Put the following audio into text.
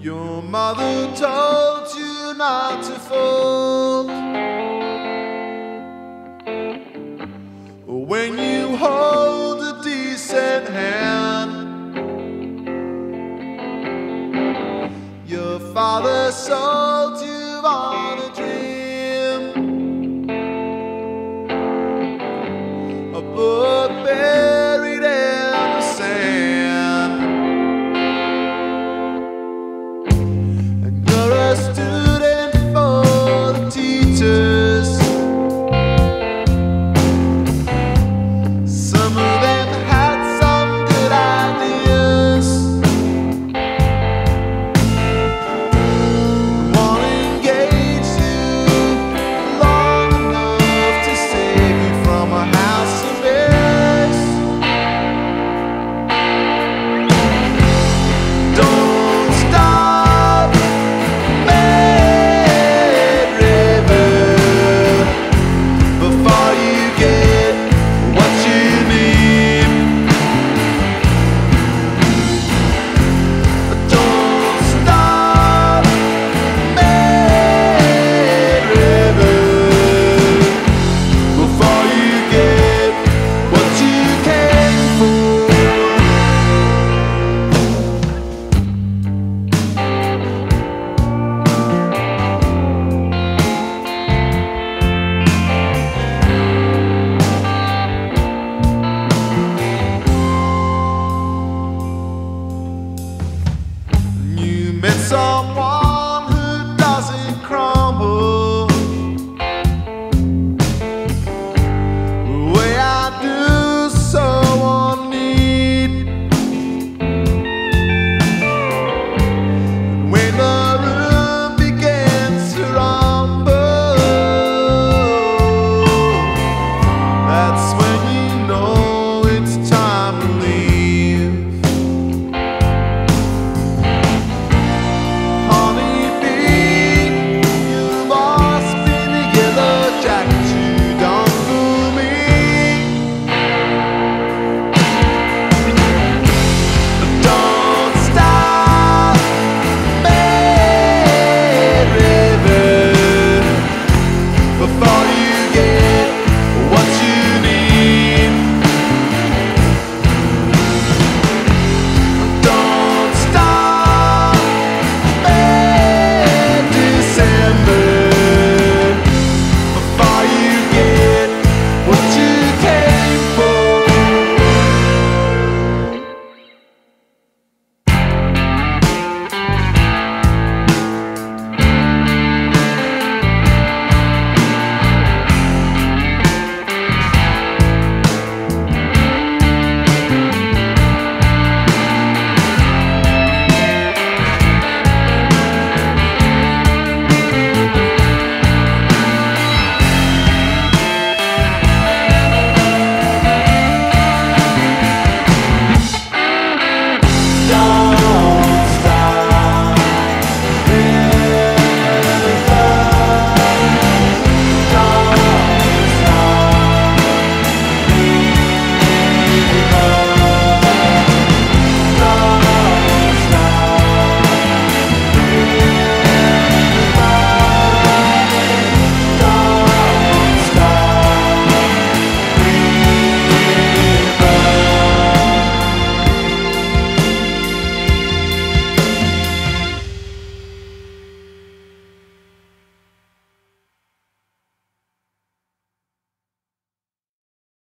Your mother told you not to fold. When you hold a decent hand, your father sold you on a dream, a book buried in the sand. And you're a student for the teachers. Some of them had some good ideas. Won't engage you long enough to save you from a house of bears. Don't stop, Red River, before you get what you need. Don't stop, Red River, before you get what you came for. You met someone